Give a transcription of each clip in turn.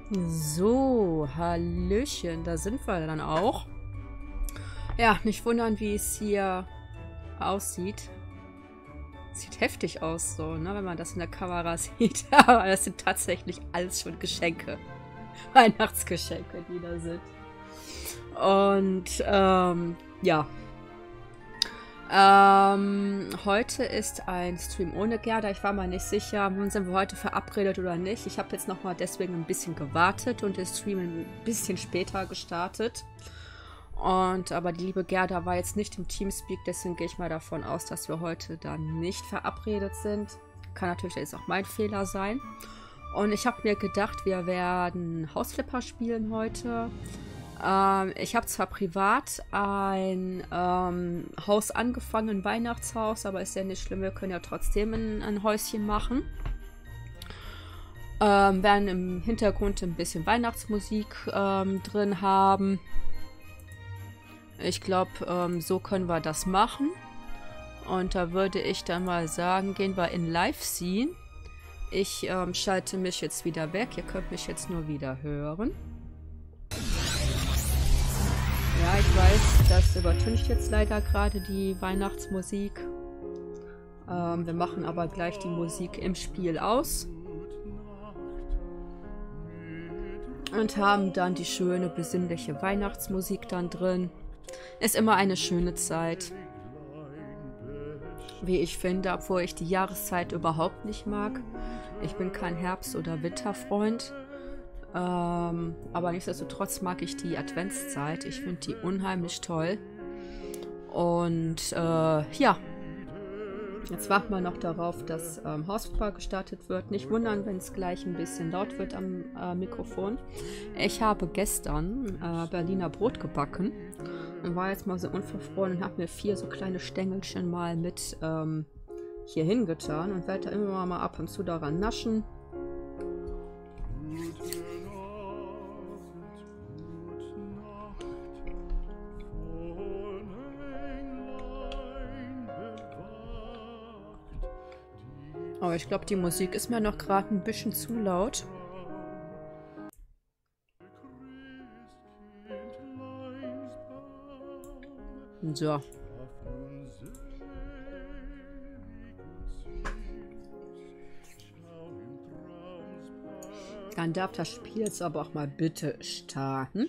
So, Hallöchen, da sind wir dann auch. Ja, nicht wundern, wie es hier aussieht. Sieht heftig aus, so, ne, wenn man das in der Kamera sieht. Aber das sind tatsächlich alles schon Geschenke. Weihnachtsgeschenke, die da sind. Und, ja. Heute ist ein Stream ohne Gerda. Ich war mal nicht sicher, sind wir heute verabredet oder nicht. Ich habe jetzt nochmal deswegen ein bisschen gewartet und den Stream ein bisschen später gestartet. Aber die liebe Gerda war jetzt nicht im Teamspeak, deswegen gehe ich mal davon aus, dass wir heute dann nicht verabredet sind. Kann natürlich jetzt auch mein Fehler sein. Und ich habe mir gedacht, wir werden Hausflipper spielen heute. Ich habe zwar privat ein Haus angefangen, ein Weihnachtshaus, aber ist ja nicht schlimm, wir können ja trotzdem ein Häuschen machen. Werden im Hintergrund ein bisschen Weihnachtsmusik drin haben. Ich glaube, so können wir das machen. Und da würde ich dann mal sagen, gehen wir in Live-Scene. Ich schalte mich jetzt wieder weg. Ihr könnt mich jetzt nur wieder hören. Ja, ich weiß, das übertüncht jetzt leider gerade die Weihnachtsmusik. Wir machen aber gleich die Musik im Spiel aus. Und haben dann die schöne, besinnliche Weihnachtsmusik dann drin. Ist immer eine schöne Zeit. Wie ich finde, obwohl ich die Jahreszeit überhaupt nicht mag. Ich bin kein Herbst- oder Winterfreund. Aber nichtsdestotrotz mag ich die Adventszeit. Ich finde die unheimlich toll. Und ja, jetzt warten wir noch darauf, dass Hausflipper gestartet wird. Nicht wundern, wenn es gleich ein bisschen laut wird am Mikrofon. Ich habe gestern Berliner Brot gebacken und war jetzt mal so unverfroren und habe mir 4 so kleine Stängelchen mal mit hier hingetan und werde da immer mal ab und zu daran naschen. Aber ich glaube, die Musik ist mir noch gerade ein bisschen zu laut. So. Dann darf das Spiel jetzt aber auch mal bitte starten.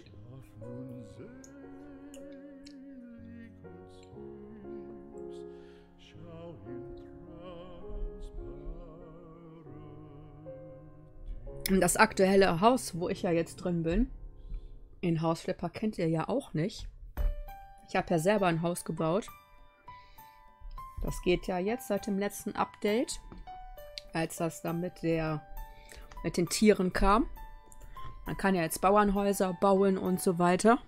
Und das aktuelle Haus, wo ich ja jetzt drin bin, in Hausflipper kennt ihr ja auch nicht. Ich habe ja selber ein Haus gebaut. Das geht ja jetzt seit dem letzten Update, als das dann mit den Tieren kam. Man kann ja jetzt Bauernhäuser bauen und so weiter.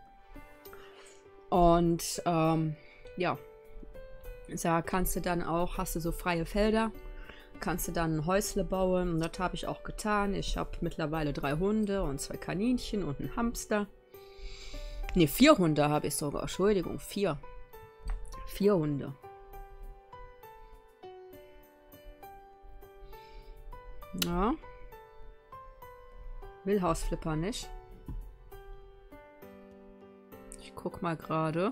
Und ja, da kannst du dann auch, hast du so freie Felder, kannst du dann ein Häusle bauen. Und das habe ich auch getan. Ich habe mittlerweile 3 Hunde und 2 Kaninchen und einen Hamster. Ne, 4 Hunde habe ich sogar. Entschuldigung, 4. 4 Hunde. Ja. Will Hausflipper nicht. Ich guck mal gerade.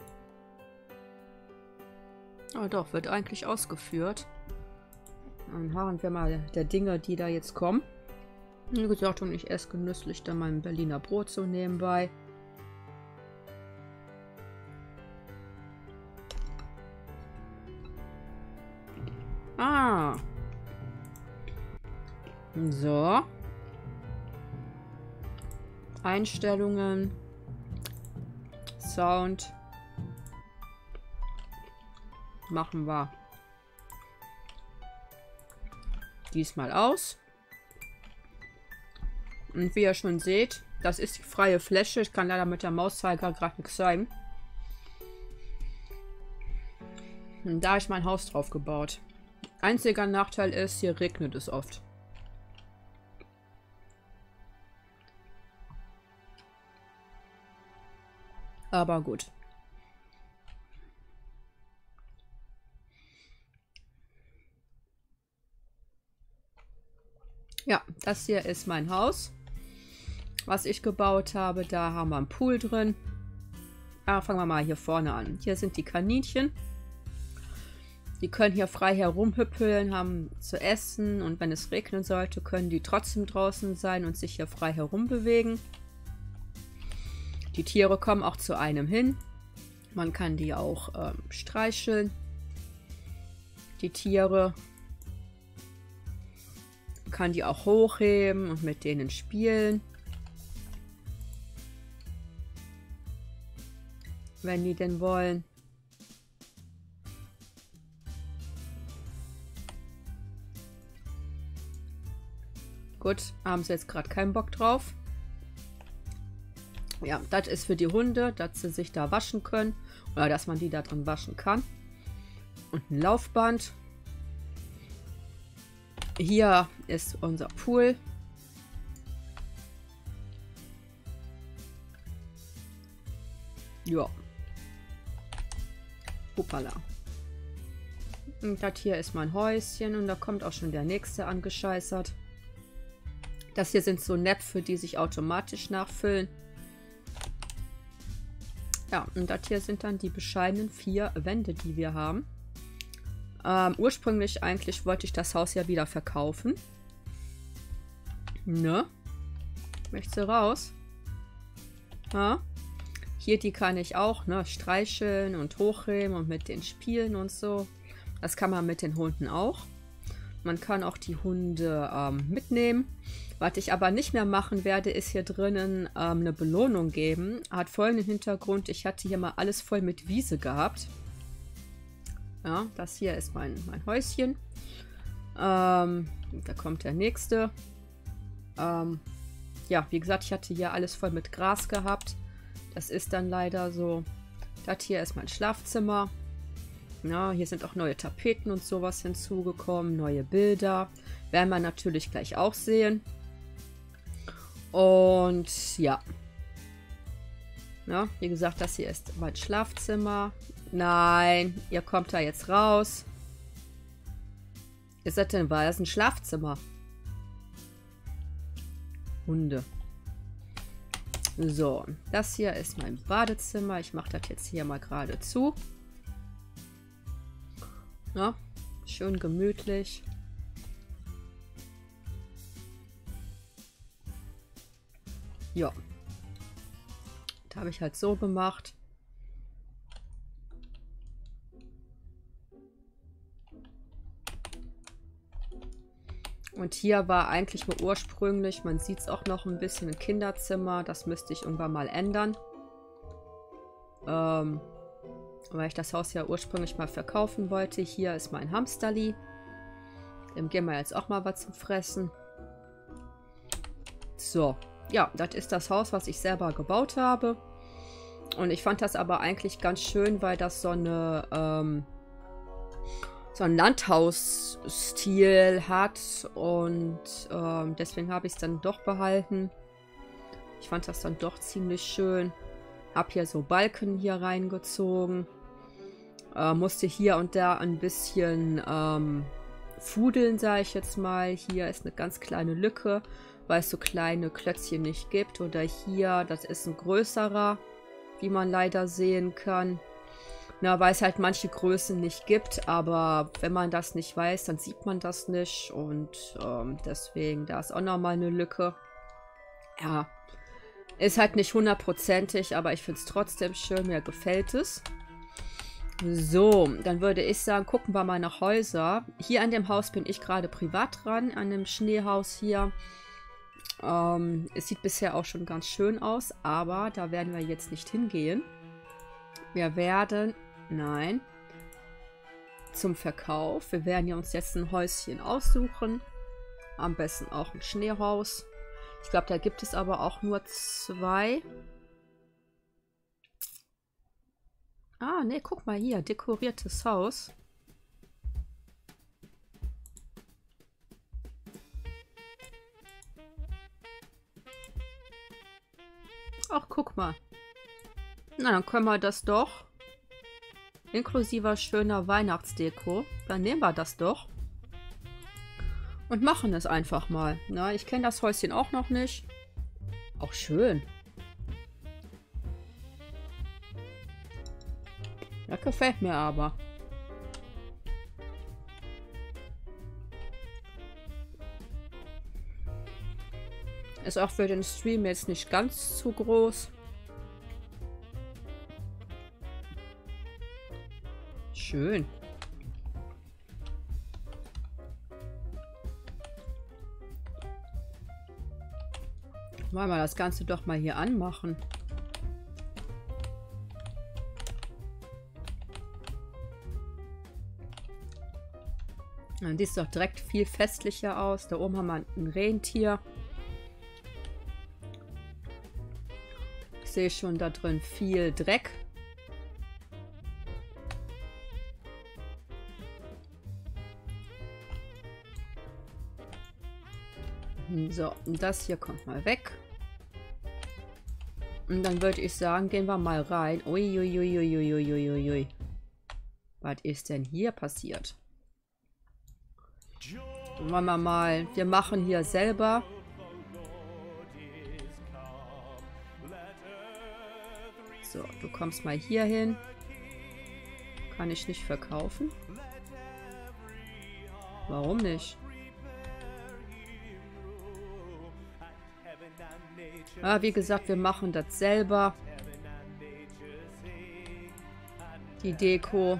Ah doch, wird eigentlich ausgeführt. Dann harren wir mal der Dinge, die da jetzt kommen. Wie gesagt, und ich esse genüsslich dann mein Berliner Brot so nebenbei. Ah. So. Einstellungen. Sound. Machen wir diesmal aus. Und wie ihr schon seht, das ist die freie Fläche. Ich kann leider mit der Mauszeiger gerade nichts zeigen. Und da habe ich mein Haus drauf gebaut. Einziger Nachteil ist, hier regnet es oft. Aber gut. Ja, das hier ist mein Haus. was ich gebaut habe. Da haben wir einen Pool drin. Fangen wir mal hier vorne an. Hier sind die Kaninchen. Die können hier frei herumhüppeln, haben zu essen. Und wenn es regnen sollte, können die trotzdem draußen sein und sich hier frei herumbewegen. Die Tiere kommen auch zu einem hin. Man kann die auch streicheln. Die Tiere. Man kann die auch hochheben und mit denen spielen. Wenn die denn wollen. Gut, haben sie jetzt gerade keinen Bock drauf. Ja, das ist für die Hunde, dass sie sich da waschen können. Oder dass man die da drin waschen kann. Und ein Laufband. Hier ist unser Pool. Ja. Hoppala. Und das hier ist mein Häuschen. Und da kommt auch schon der nächste angescheißert. Das hier sind so Näpfe, die sich automatisch nachfüllen. Ja, und das hier sind dann die bescheidenen 4 Wände, die wir haben. Ursprünglich eigentlich wollte ich das Haus ja wieder verkaufen. Ne? Möchtest du raus? Ja? Hier, die kann ich auch, ne, streicheln und hochheben und mit denen spielen und so. Das kann man mit den Hunden auch. Man kann auch die Hunde mitnehmen. Was ich aber nicht mehr machen werde, ist hier drinnen eine Belohnung geben. Hat folgenden Hintergrund. Ich hatte hier mal alles voll mit Wiese gehabt. Ja, das hier ist mein Häuschen. Da kommt der nächste. Ja, wie gesagt, ich hatte hier alles voll mit Gras gehabt. Das ist dann leider so. Das hier ist mein Schlafzimmer. Ja, hier sind auch neue Tapeten und sowas hinzugekommen. Neue Bilder. Werden wir natürlich gleich auch sehen. Und ja. Ja, wie gesagt, das hier ist mein Schlafzimmer. Nein, ihr kommt da jetzt raus. Ist das denn wahr? Das ist ein Schlafzimmer. Hunde. So, das hier ist mein Badezimmer. Ich mache das jetzt hier mal gerade zu. Ja, schön gemütlich. Ja. Das habe ich halt so gemacht. Und hier war eigentlich nur ursprünglich, man sieht es auch noch ein bisschen, ein Kinderzimmer. Das müsste ich irgendwann mal ändern. Weil ich das Haus ja ursprünglich mal verkaufen wollte. Hier ist mein Hamsterli. Dem geben wir jetzt auch mal was zum Fressen. So, ja, das ist das Haus, was ich selber gebaut habe. Und ich fand das aber eigentlich ganz schön, weil das so eine so einen Landhausstil hat. Und deswegen habe ich es dann doch behalten. Ich fand das dann doch ziemlich schön. Hab hier so Balken hier reingezogen. Musste hier und da ein bisschen fudeln, sage ich jetzt mal. Hier ist eine ganz kleine Lücke, weil es so kleine Klötzchen nicht gibt. Oder hier, das ist ein größerer, wie man leider sehen kann. Na, weil es halt manche Größen nicht gibt, aber wenn man das nicht weiß, dann sieht man das nicht. Und deswegen, da ist auch nochmal eine Lücke. Ja, ist halt nicht hundertprozentig, aber ich finde es trotzdem schön, mir gefällt es. So, dann würde ich sagen, gucken wir mal nach Häuser. Hier an dem Haus bin ich gerade privat dran, an dem Schneehaus hier. Es sieht bisher auch schon ganz schön aus, aber da werden wir jetzt nicht hingehen. Wir werden, nein, zum Verkauf. Wir werden ja uns jetzt ein Häuschen aussuchen. Am besten auch ein Schneehaus. Ich glaube, da gibt es aber auch nur 2. Ah, ne, guck mal hier. Dekoriertes Haus. Ach, guck mal. Na, dann können wir das doch. Inklusive schöner Weihnachtsdeko. Dann nehmen wir das doch. Und machen es einfach mal. Na, ich kenne das Häuschen auch noch nicht. Auch schön. Das gefällt mir aber. Ist auch für den Stream jetzt nicht ganz zu groß. Schön. Wollen wir das Ganze doch mal hier anmachen. Die sieht doch direkt viel festlicher aus. Da oben haben wir ein Rentier. Ich sehe schon da drin viel Dreck. So, und das hier kommt mal weg. Und dann würde ich sagen, gehen wir mal rein. Uiuiuiuiuiuiui. Was ist denn hier passiert? Wollen wir mal. Wir machen hier selber. So, du kommst mal hier hin. Kann ich nicht verkaufen? Warum nicht? Ah, wie gesagt, wir machen das selber. Die Deko.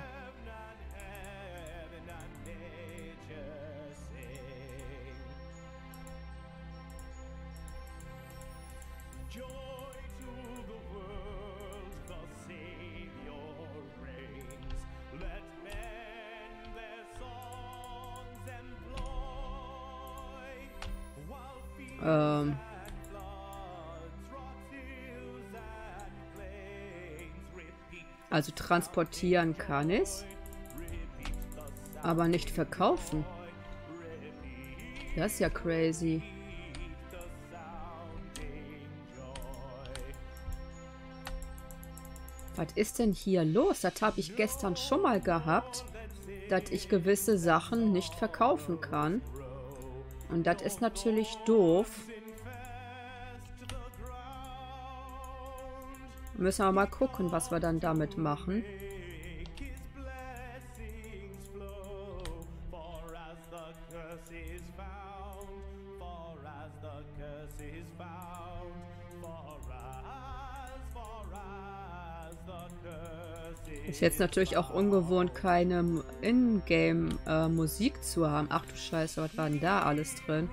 Also transportieren kann ich, aber nicht verkaufen. Das ist ja crazy. Was ist denn hier los? Das habe ich gestern schon mal gehabt, dass ich gewisse Sachen nicht verkaufen kann. Und das ist natürlich doof. Müssen wir mal gucken, was wir dann damit machen. Ist jetzt natürlich auch ungewohnt, keine Ingame-Musik zu haben. Ach du Scheiße, was war denn da alles drin?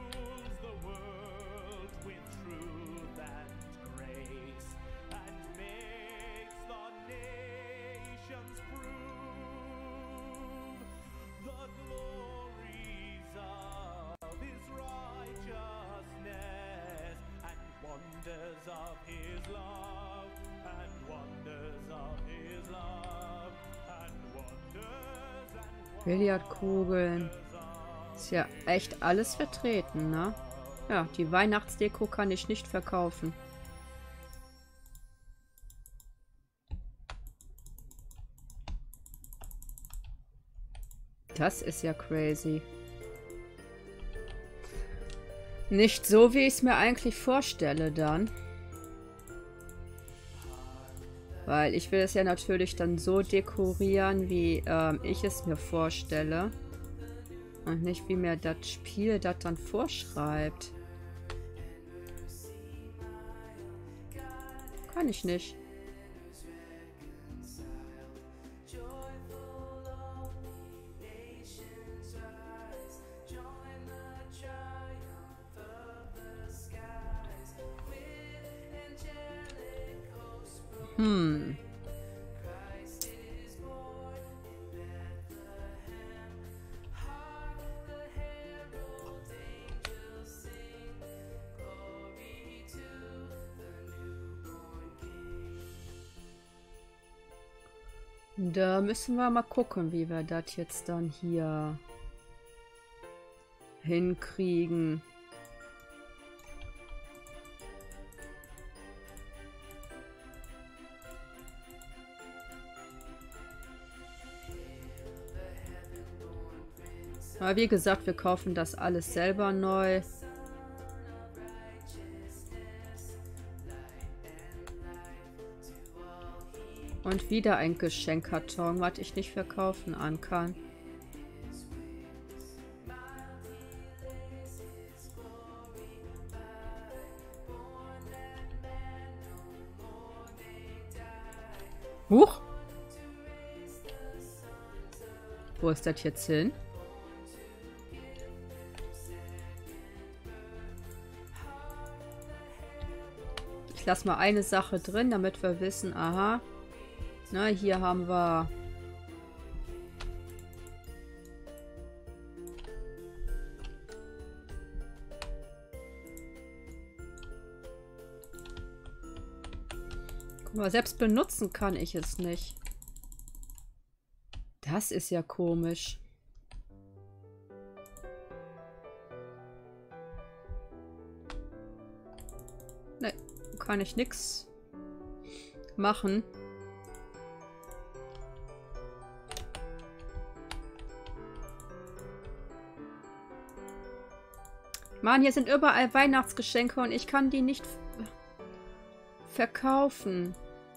Billardkugeln. Ist ja echt alles vertreten, ne? Ja, die Weihnachtsdeko kann ich nicht verkaufen. Das ist ja crazy. Nicht so, wie ich es mir eigentlich vorstelle dann. Weil ich will es ja natürlich dann so dekorieren, wie ich es mir vorstelle. Und nicht, wie mir das Spiel das dann vorschreibt. Kann ich nicht. Da müssen wir mal gucken, wie wir das jetzt dann hier hinkriegen. Aber wie gesagt, wir kaufen das alles selber neu. Und wieder ein Geschenkkarton, was ich nicht verkaufen kann. Huch! Wo ist das jetzt hin? Ich lasse mal eine Sache drin, damit wir wissen, aha. Na, hier haben wir... Guck mal, selbst benutzen kann ich es nicht. Das ist ja komisch. Ne, kann ich nix machen. Mann, hier sind überall Weihnachtsgeschenke und ich kann die nicht verkaufen.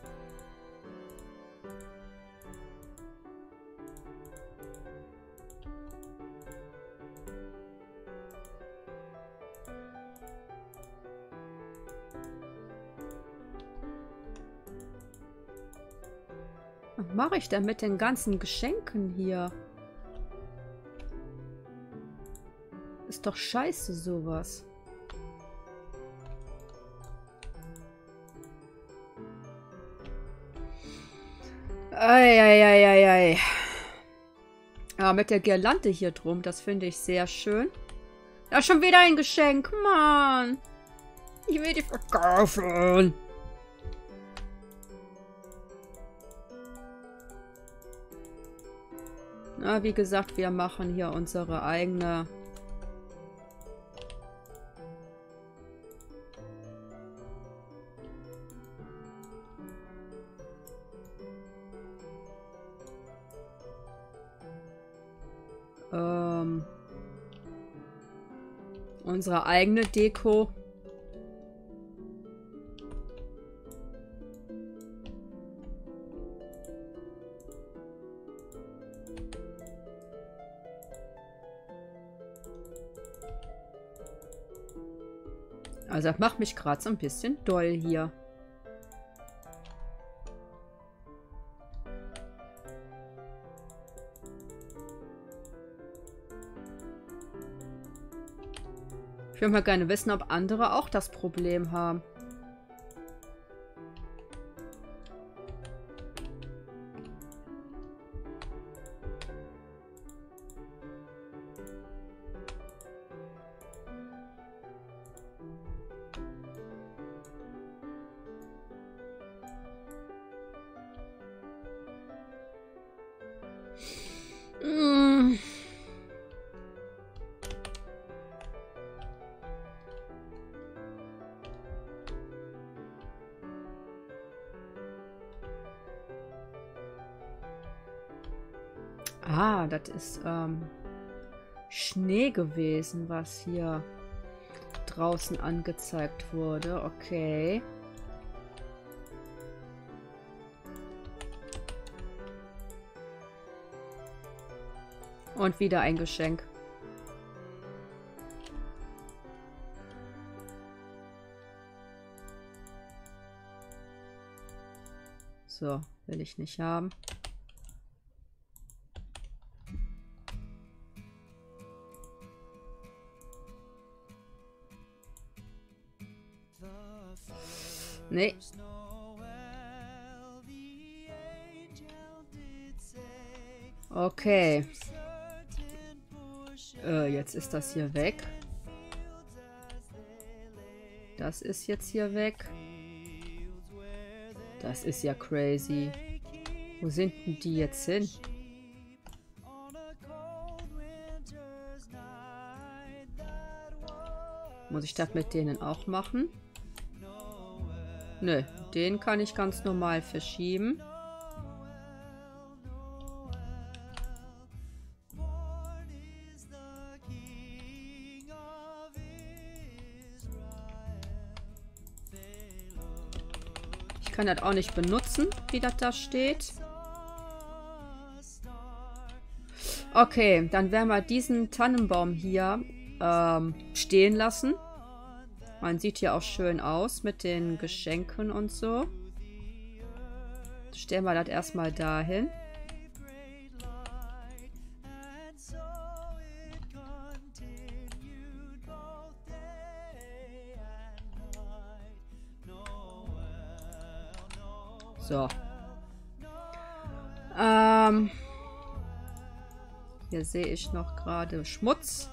Was mache ich denn mit den ganzen Geschenken hier? Ist doch scheiße, sowas. Eieieiei. Ja, mit der Girlande hier drum, das finde ich sehr schön. Ja, schon wieder ein Geschenk, Mann. Ich will die verkaufen. Na, wie gesagt, wir machen hier unsere eigene... unsere eigene Deko. Also das macht mich gerade so ein bisschen doll hier. Ich würde mal gerne wissen, ob andere auch das Problem haben. Ah, das ist Schnee gewesen, was hier draußen angezeigt wurde. Okay. Und wieder ein Geschenk. So, will ich nicht haben. Nee. Okay. Jetzt ist das hier weg. Das ist jetzt hier weg. Das ist ja crazy. Wo sind denn die jetzt hin? Muss ich das mit denen auch machen? Nö, den kann ich ganz normal verschieben. Ich kann das auch nicht benutzen, wie das da steht. Okay, dann werden wir diesen Tannenbaum hier stehen lassen. Man sieht hier auch schön aus mit den Geschenken und so. Stellen wir das erstmal dahin. So. Hier sehe ich noch gerade Schmutz.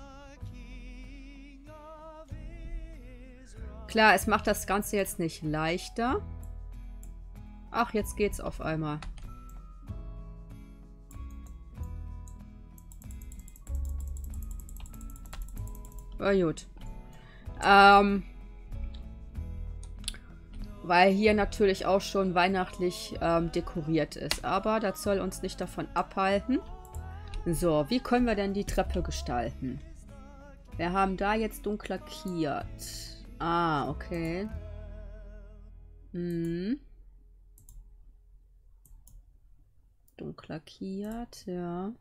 Klar, es macht das Ganze jetzt nicht leichter. Ach, jetzt geht's auf einmal. Oh, gut. Weil hier natürlich auch schon weihnachtlich dekoriert ist. Aber das soll uns nicht davon abhalten. So, wie können wir denn die Treppe gestalten? Wir haben da jetzt dunkel lackiert. Ah, okay. Dunkel lackiert, ja.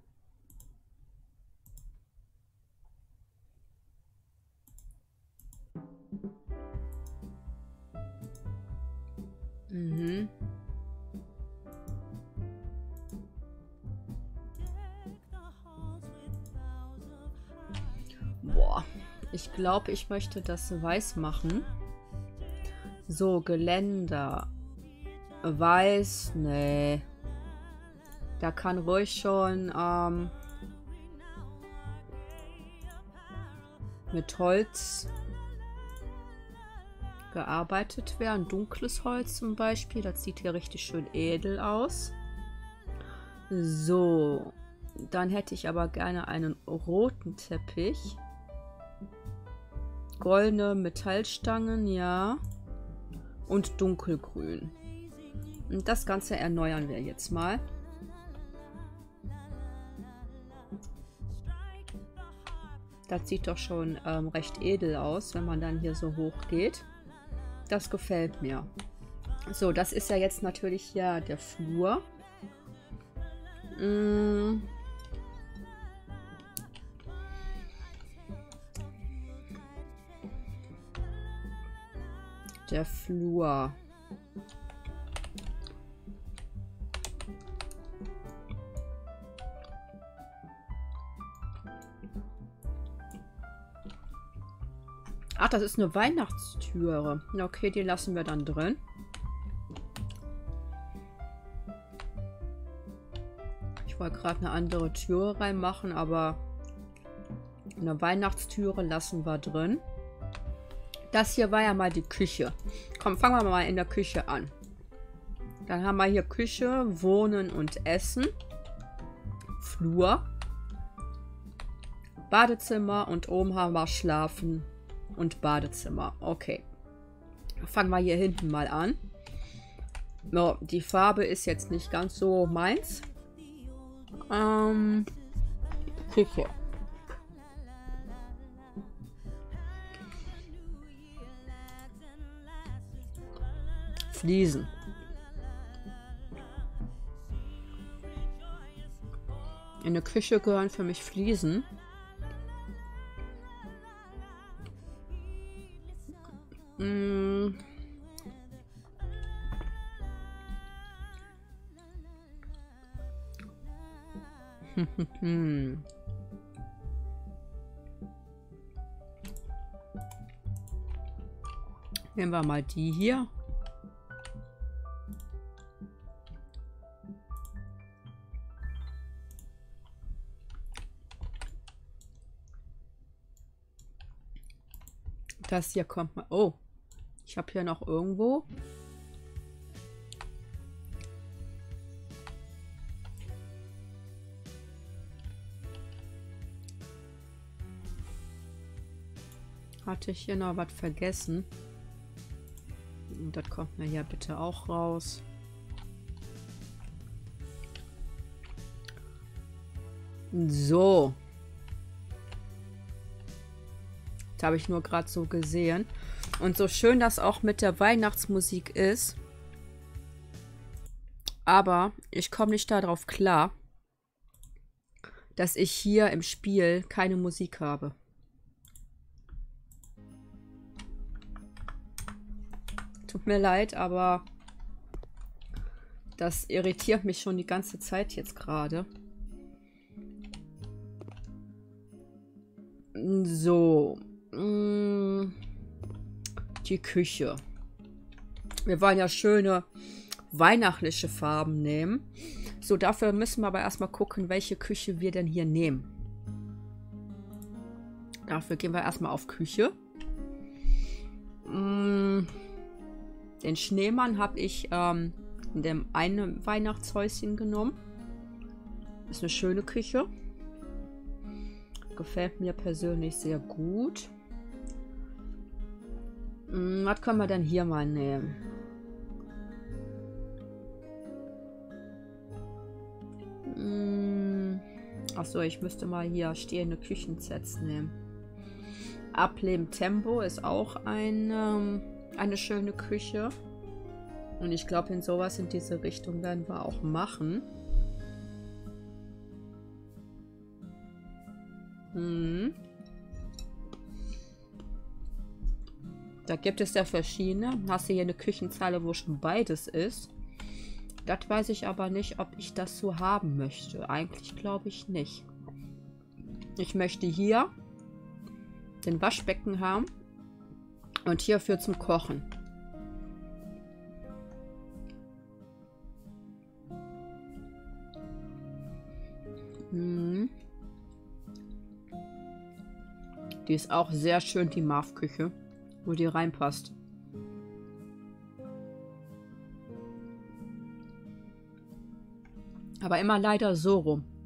Boah, ich glaube, ich möchte das weiß machen. So, Geländer. Weiß, nee. Da kann ruhig schon mit Holz gearbeitet werden. Dunkles Holz zum Beispiel. Das sieht hier richtig schön edel aus. So. Dann hätte ich aber gerne einen roten Teppich. Goldene Metallstangen, ja. Und dunkelgrün. Und das Ganze erneuern wir jetzt mal. Das sieht doch schon recht edel aus, wenn man dann hier so hoch geht. Das gefällt mir. So, das ist ja jetzt natürlich hier der Flur. Der Flur. Ach, das ist eine Weihnachtstüre. Okay, die lassen wir dann drin. Ich wollte gerade eine andere Türe reinmachen, aber eine Weihnachtstüre lassen wir drin. Das hier war ja mal die Küche. Komm, fangen wir mal in der Küche an. Dann haben wir hier Küche, Wohnen und Essen. Flur. Badezimmer und oben haben wir Schlafen und Badezimmer. Okay. Fangen wir hier hinten mal an. No, die Farbe ist jetzt nicht ganz so meins. Küche. Fliesen. In der Küche gehören für mich Fliesen. Nehmen wir mal die hier. Das hier kommt mal. Oh, ich habe hier noch irgendwo. Hatte ich hier noch was vergessen? Und das kommt mir ja bitte auch raus. So. Das habe ich nur gerade so gesehen. Und so schön das auch mit der Weihnachtsmusik ist, Aber ich komme nicht darauf klar, dass ich hier im Spiel keine Musik habe. Tut mir leid, aber das irritiert mich schon die ganze Zeit jetzt gerade. So. Die Küche. Wir wollen ja schöne weihnachtliche Farben nehmen. So, dafür müssen wir aber erstmal gucken, welche Küche wir denn hier nehmen. Dafür gehen wir erstmal auf Küche. Den Schneemann habe ich in dem einen Weihnachtshäuschen genommen. Ist eine schöne Küche. Gefällt mir persönlich sehr gut. Was können wir denn hier mal nehmen? Achso, ich müsste mal hier stehende Küchensets nehmen. Ableben Tempo ist auch eine schöne Küche. Und ich glaube, in sowas in diese Richtung werden wir auch machen. Da gibt es ja verschiedene. Hast du hier eine Küchenzeile, wo schon beides ist. Das weiß ich aber nicht, ob ich das so haben möchte. Eigentlich glaube ich nicht. Ich möchte hier den Waschbecken haben und hierfür zum Kochen. Die ist auch sehr schön, die Marv-Küche, wo die reinpasst. Aber immer leider so rum.